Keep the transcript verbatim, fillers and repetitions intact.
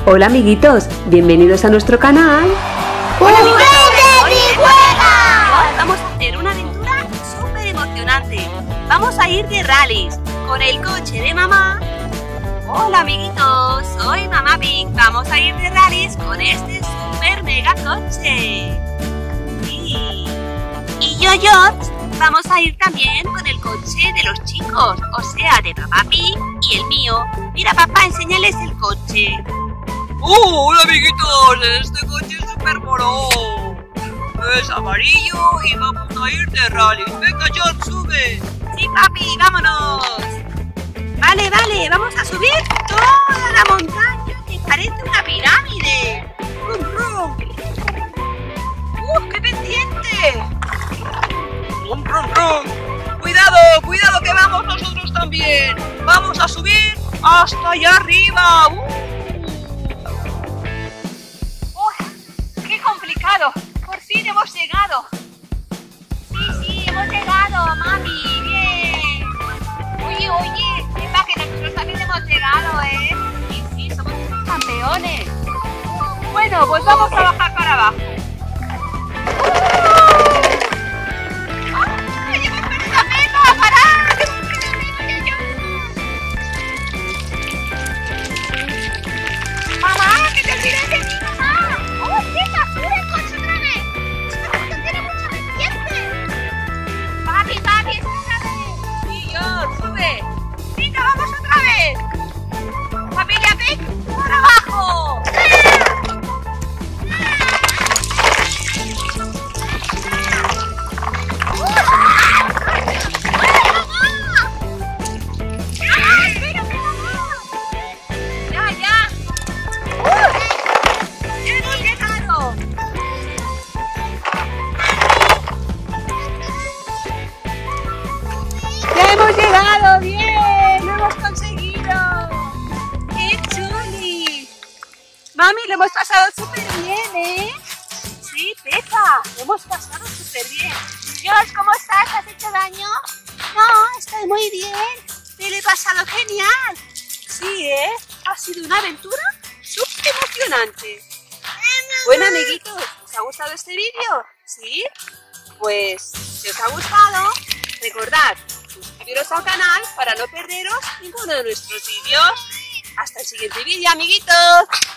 Hola amiguitos, bienvenidos a nuestro canal. ¡Juguete y juega! Hoy vamos a hacer una aventura súper emocionante. Vamos a ir de rallies con el coche de mamá. Hola amiguitos, soy Mamá Pig. Vamos a ir de rallies con este super mega coche. Sí. Y yo, George, vamos a ir también con el coche de los chicos, o sea, de Papá Pig y el mío. Mira papá, enséñales el coche. ¡Oh, hola amiguitos! Este coche es súper mono. Es amarillo y vamos a ir de rally. ¡Venga, John, sube! Sí, papi, vámonos. Vale, vale, vamos a subir toda la montaña que parece una pirámide. ¡Rum, rum! ¡Uh, qué pendiente! ¡Rum, rum, rum! ¡Cuidado, cuidado que vamos nosotros también! ¡Vamos a subir hasta allá arriba! ¡Uh! Complicado. Por fin hemos llegado. Sí, sí, hemos llegado, mami. Bien. Oye, oye, sepa que nosotros también hemos llegado, ¿eh? Sí, sí, somos unos campeones. Bueno, pues vamos a bajar para abajo. ¡Ay, hemos perdido a Pepa! ¡Parad! ¡Hemos perdido a Pepa y a yo! ¡Mamá, que te olvides de mí, mamá! ¡Oh, Pepa, sube el coche otra vez! ¡Este coche tiene mucha pendiente! ¡Papi, papi, espérame! ¡Sí, John, sube! ¡Venga, vamos otra vez! ¡Familia Pig, por abajo! ¡Hemos llegado! ¡Bien! ¡Lo hemos conseguido! ¡Qué chuli! Mami, lo hemos pasado súper bien, ¿eh? Sí, Pepa, lo hemos pasado súper bien. George, ¿cómo estás? ¿Has hecho daño? No, estoy muy bien. Me lo he pasado genial. Sí, ¿eh? Ha sido una aventura súper emocionante. Bueno, amiguitos, ¿os ha gustado este vídeo? ¿Sí? Pues, si os ha gustado, recordad suscribiros al canal para no perderos ninguno de nuestros vídeos. Hasta el siguiente vídeo, amiguitos.